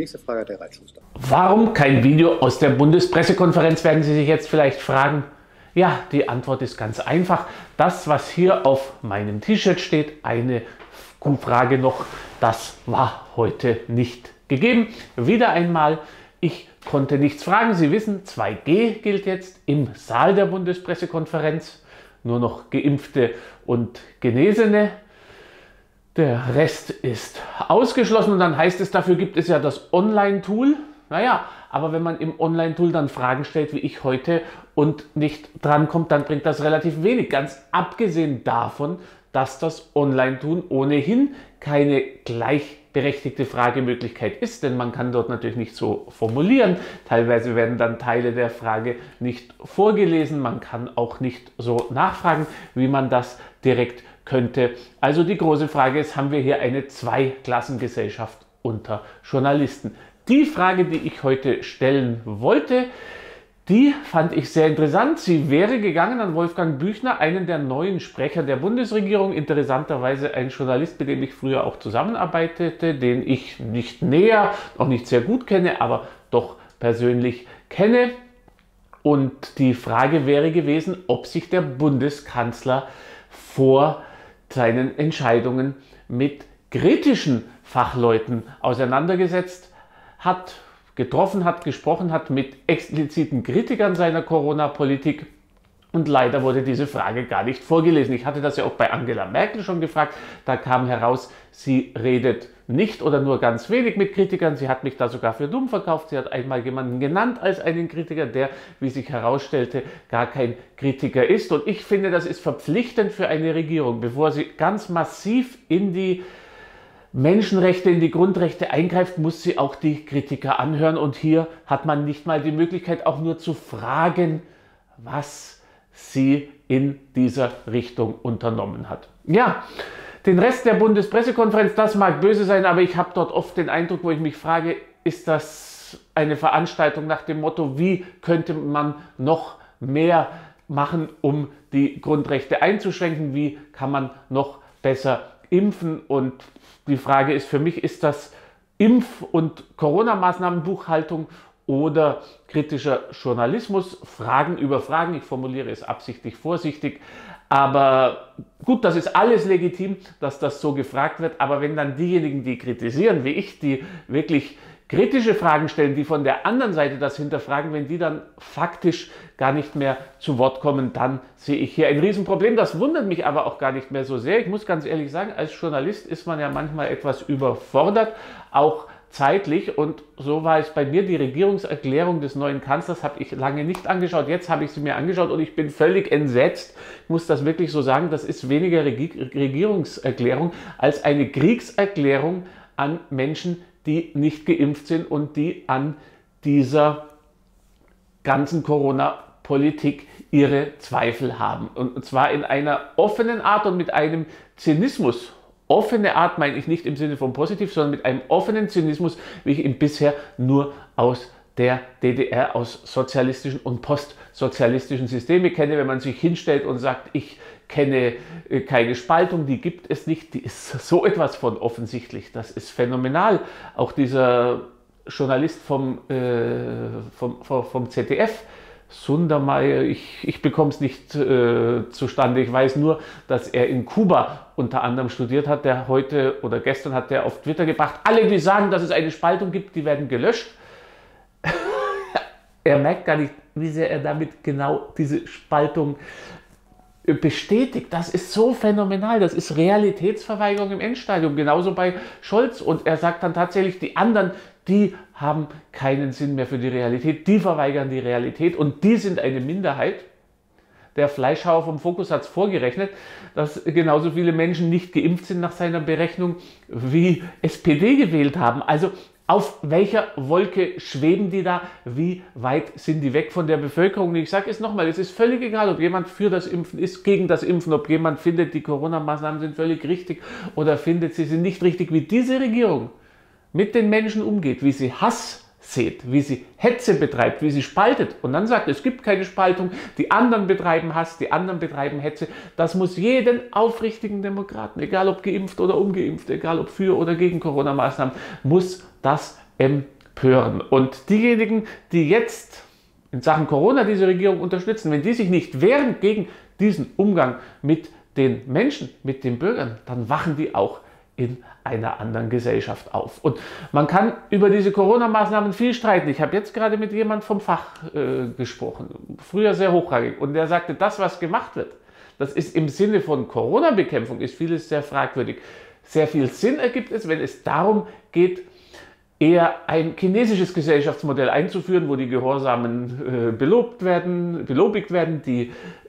nächste Frage hat der Reitschuster. Warum kein Video aus der Bundespressekonferenz, werden Sie sich jetzt vielleicht fragen? Ja, die Antwort ist ganz einfach. Das, was hier auf meinem T-Shirt steht, eine Frage noch, das war heute nicht gegeben. Wieder einmal, ich konnte nichts fragen. Sie wissen, 2G gilt jetzt im Saal der Bundespressekonferenz. Nur noch Geimpfte und Genesene. Der Rest ist ausgeschlossen und dann heißt es, dafür gibt es ja das Online-Tool. Naja, aber wenn man im Online-Tool dann Fragen stellt, wie ich heute, und nicht drankommt, dann bringt das relativ wenig. Ganz abgesehen davon, dass das Online-Tool ohnehin keine gleichberechtigte Fragemöglichkeit ist, denn man kann dort natürlich nicht so formulieren. Teilweise werden dann Teile der Frage nicht vorgelesen. Man kann auch nicht so nachfragen, wie man das direkt könnte. Also die große Frage ist, haben wir hier eine Zweiklassengesellschaft unter Journalisten? Die Frage, die ich heute stellen wollte, die fand ich sehr interessant. Sie wäre gegangen an Wolfgang Büchner, einen der neuen Sprecher der Bundesregierung. Interessanterweise ein Journalist, mit dem ich früher auch zusammenarbeitete, den ich nicht näher, auch nicht sehr gut kenne, aber doch persönlich kenne. Und die Frage wäre gewesen, ob sich der Bundeskanzler vor seinen Entscheidungen mit kritischen Fachleuten auseinandergesetzt hat, getroffen hat, gesprochen hat mit expliziten Kritikern seiner Corona-Politik. Und leider wurde diese Frage gar nicht vorgelesen. Ich hatte das ja auch bei Angela Merkel schon gefragt. Da kam heraus, sie redet nicht oder nur ganz wenig mit Kritikern. Sie hat mich da sogar für dumm verkauft. Sie hat einmal jemanden genannt als einen Kritiker, der, wie sich herausstellte, gar kein Kritiker ist. Und ich finde, das ist verpflichtend für eine Regierung, bevor sie ganz massiv in die Menschenrechte, in die Grundrechte eingreift, muss sie auch die Kritiker anhören. Und hier hat man nicht mal die Möglichkeit, auch nur zu fragen, was sie in dieser Richtung unternommen hat. Ja, den Rest der Bundespressekonferenz, das mag böse sein, aber ich habe dort oft den Eindruck, wo ich mich frage, ist das eine Veranstaltung nach dem Motto, wie könnte man noch mehr machen, um die Grundrechte einzuschränken, wie kann man noch besser impfen? Und die Frage ist für mich, ist das Impf- und Corona-Maßnahmenbuchhaltung oder kritischer Journalismus? Fragen über Fragen, ich formuliere es absichtlich vorsichtig, aber gut, das ist alles legitim, dass das so gefragt wird, aber wenn dann diejenigen, die kritisieren, wie ich, die wirklich kritische Fragen stellen, die von der anderen Seite das hinterfragen, wenn die dann faktisch gar nicht mehr zu Wort kommen, dann sehe ich hier ein Riesenproblem. Das wundert mich aber auch gar nicht mehr so sehr. Ich muss ganz ehrlich sagen, als Journalist ist man ja manchmal etwas überfordert, auch zeitlich, und so war es bei mir. Die Regierungserklärung des neuen Kanzlers habe ich lange nicht angeschaut. Jetzt habe ich sie mir angeschaut und ich bin völlig entsetzt. Ich muss das wirklich so sagen, das ist weniger Regierungserklärung als eine Kriegserklärung an Menschen, die nicht geimpft sind und die an dieser ganzen Corona-Politik ihre Zweifel haben. Und zwar in einer offenen Art und mit einem Zynismus. Offene Art meine ich nicht im Sinne von positiv, sondern mit einem offenen Zynismus, wie ich ihn bisher nur aus der DDR, aus sozialistischen und postsozialistischen Systemen kenne. Wenn man sich hinstellt und sagt, ich kenne keine Spaltung, die gibt es nicht, die ist so etwas von offensichtlich. Das ist phänomenal. Auch dieser Journalist vom ZDF, Sundermeier, ich bekomme es nicht zustande. Ich weiß nur, dass er in Kuba unter anderem studiert hat. Der heute oder gestern hat der auf Twitter gebracht, alle, die sagen, dass es eine Spaltung gibt, die werden gelöscht. Er merkt gar nicht, wie sehr er damit genau diese Spaltung bestätigt. Das ist so phänomenal. Das ist Realitätsverweigerung im Endstadium. Genauso bei Scholz. Und er sagt dann tatsächlich, die anderen, die haben keinen Sinn mehr für die Realität. Die verweigern die Realität und die sind eine Minderheit. Der Fleischhauer vom Fokus hat es vorgerechnet, dass genauso viele Menschen nicht geimpft sind nach seiner Berechnung, wie SPD gewählt haben. Also auf welcher Wolke schweben die da? Wie weit sind die weg von der Bevölkerung? Und ich sage es nochmal, es ist völlig egal, ob jemand für das Impfen ist, gegen das Impfen, ob jemand findet, die Corona-Maßnahmen sind völlig richtig oder findet, sie sind nicht richtig, wie diese Regierung mit den Menschen umgeht, wie sie Hass sät, wie sie Hetze betreibt, wie sie spaltet und dann sagt, es gibt keine Spaltung, die anderen betreiben Hass, die anderen betreiben Hetze. Das muss jeden aufrichtigen Demokraten, egal ob geimpft oder ungeimpft, egal ob für oder gegen Corona-Maßnahmen, muss das empören. Und diejenigen, die jetzt in Sachen Corona diese Regierung unterstützen, wenn die sich nicht wehren gegen diesen Umgang mit den Menschen, mit den Bürgern, dann wachen die auch in einer anderen Gesellschaft auf. Und man kann über diese Corona-Maßnahmen viel streiten. Ich habe jetzt gerade mit jemandem vom Fach gesprochen, früher sehr hochrangig, und der sagte, das, was gemacht wird, das ist im Sinne von Corona-Bekämpfung, ist vieles sehr fragwürdig. Sehr viel Sinn ergibt es, wenn es darum geht, eher ein chinesisches Gesellschaftsmodell einzuführen, wo die Gehorsamen belobigt werden, die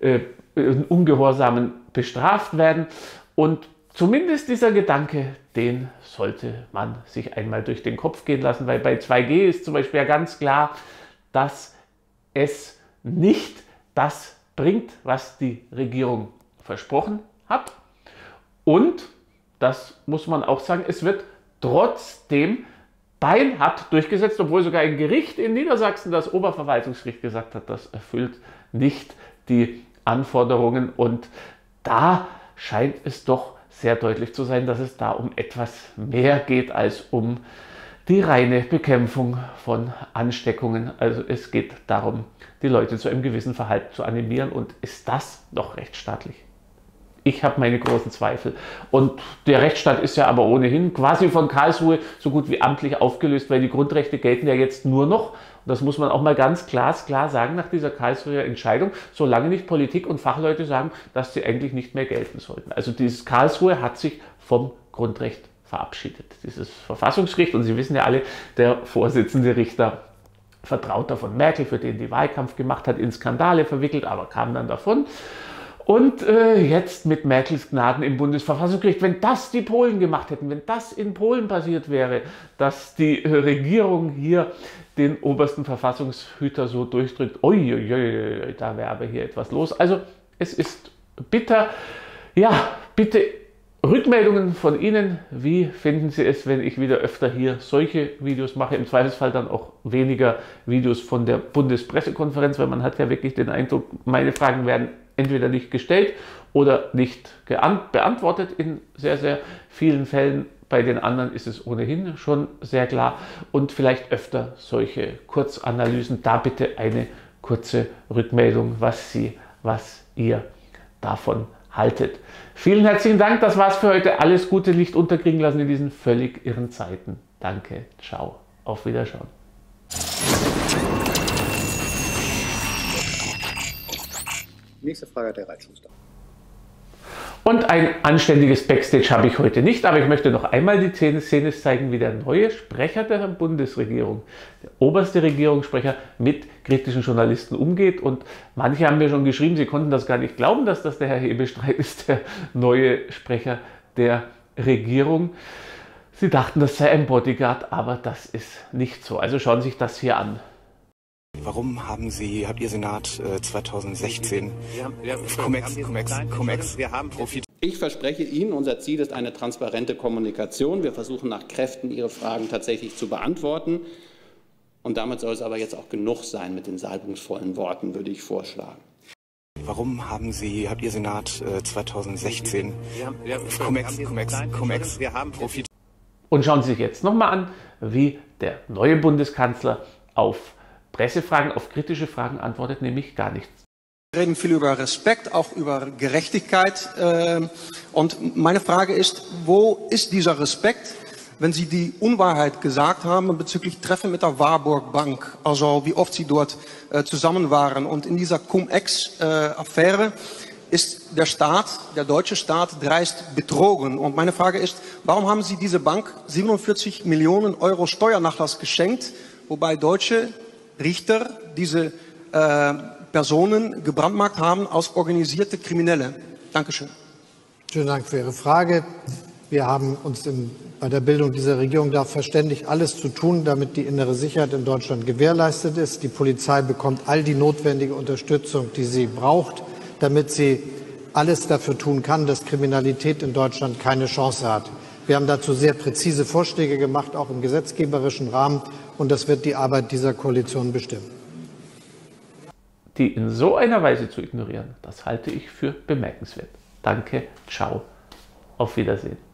Ungehorsamen bestraft werden. Und zumindest dieser Gedanke, den sollte man sich einmal durch den Kopf gehen lassen, weil bei 2G ist zum Beispiel ja ganz klar, dass es nicht das bringt, was die Regierung versprochen hat. Und, das muss man auch sagen, es wird trotzdem beinhart durchgesetzt, obwohl sogar ein Gericht in Niedersachsen, das Oberverwaltungsgericht, gesagt hat, das erfüllt nicht die Anforderungen. Und da scheint es doch sehr deutlich zu sein, dass es da um etwas mehr geht als um die reine Bekämpfung von Ansteckungen. Also es geht darum, die Leute zu einem gewissen Verhalten zu animieren. Und ist das noch rechtsstaatlich? Ich habe meine großen Zweifel. Und der Rechtsstaat ist ja aber ohnehin quasi von Karlsruhe so gut wie amtlich aufgelöst, weil die Grundrechte gelten ja jetzt nur noch, und das muss man auch mal ganz klar sagen, nach dieser Karlsruher Entscheidung, solange nicht Politik und Fachleute sagen, dass sie eigentlich nicht mehr gelten sollten. Also dieses Karlsruhe hat sich vom Grundrecht verabschiedet. Dieses Verfassungsgericht, und Sie wissen ja alle, der Vorsitzende Richter, Vertrauter von Merkel, für den die Wahlkampf gemacht hat, in Skandale verwickelt, aber kam dann davon. Und jetzt mit Merkels Gnaden im Bundesverfassungsgericht, wenn das die Polen gemacht hätten, wenn das in Polen passiert wäre, dass die Regierung hier den obersten Verfassungshüter so durchdrückt, uiuiui, da wäre aber hier etwas los. Also es ist bitter. Ja, bitte Rückmeldungen von Ihnen. Wie finden Sie es, wenn ich wieder öfter hier solche Videos mache? Im Zweifelsfall dann auch weniger Videos von der Bundespressekonferenz, weil man hat ja wirklich den Eindruck, meine Fragen werden entweder nicht gestellt oder nicht beantwortet in sehr, sehr vielen Fällen. Bei den anderen ist es ohnehin schon sehr klar. Und vielleicht öfter solche Kurzanalysen. Da bitte eine kurze Rückmeldung, was ihr davon haltet. Vielen herzlichen Dank. Das war's für heute. Alles Gute, nicht unterkriegen lassen in diesen völlig irren Zeiten. Danke. Ciao. Auf Wiederschauen. Nächste Frage hat der Reitschuster. Und ein anständiges Backstage habe ich heute nicht, aber ich möchte noch einmal die Szene zeigen, wie der neue Sprecher der Bundesregierung, der oberste Regierungssprecher, mit kritischen Journalisten umgeht. Und manche haben mir schon geschrieben, sie konnten das gar nicht glauben, dass das der Herr Hebestreit ist, der neue Sprecher der Regierung. Sie dachten, das sei ein Bodyguard, aber das ist nicht so. Also schauen Sie sich das hier an. Warum habt ihr Senat 2016 Cum-Ex profitiert? Ich verspreche Ihnen, unser Ziel ist eine transparente Kommunikation. Wir versuchen nach Kräften, Ihre Fragen tatsächlich zu beantworten. Und damit soll es aber jetzt auch genug sein mit den salbungsvollen Worten, würde ich vorschlagen. Warum habt ihr Senat 2016 Cum-Ex profitiert? Und schauen Sie sich jetzt nochmal an, wie der neue Bundeskanzler auf Pressefragen, auf kritische Fragen antwortet, nämlich gar nichts. Wir reden viel über Respekt, auch über Gerechtigkeit. Und meine Frage ist, wo ist dieser Respekt, wenn Sie die Unwahrheit gesagt haben bezüglich Treffen mit der Warburg Bank, also wie oft Sie dort zusammen waren. Und in dieser Cum-Ex-Affäre ist der Staat, der deutsche Staat, dreist betrogen. Und meine Frage ist, warum haben Sie diese Bank 47 Millionen Euro Steuernachlass geschenkt, wobei deutsche Richter diese Personen gebrandmarkt haben als organisierte Kriminelle? Dankeschön. Vielen Dank für Ihre Frage. Wir haben uns bei der Bildung dieser Regierung darauf verständigt, alles zu tun, damit die innere Sicherheit in Deutschland gewährleistet ist. Die Polizei bekommt all die notwendige Unterstützung, die sie braucht, damit sie alles dafür tun kann, dass Kriminalität in Deutschland keine Chance hat. Wir haben dazu sehr präzise Vorschläge gemacht, auch im gesetzgeberischen Rahmen, und das wird die Arbeit dieser Koalition bestimmen. Die in so einer Weise zu ignorieren, das halte ich für bemerkenswert. Danke, ciao, auf Wiedersehen.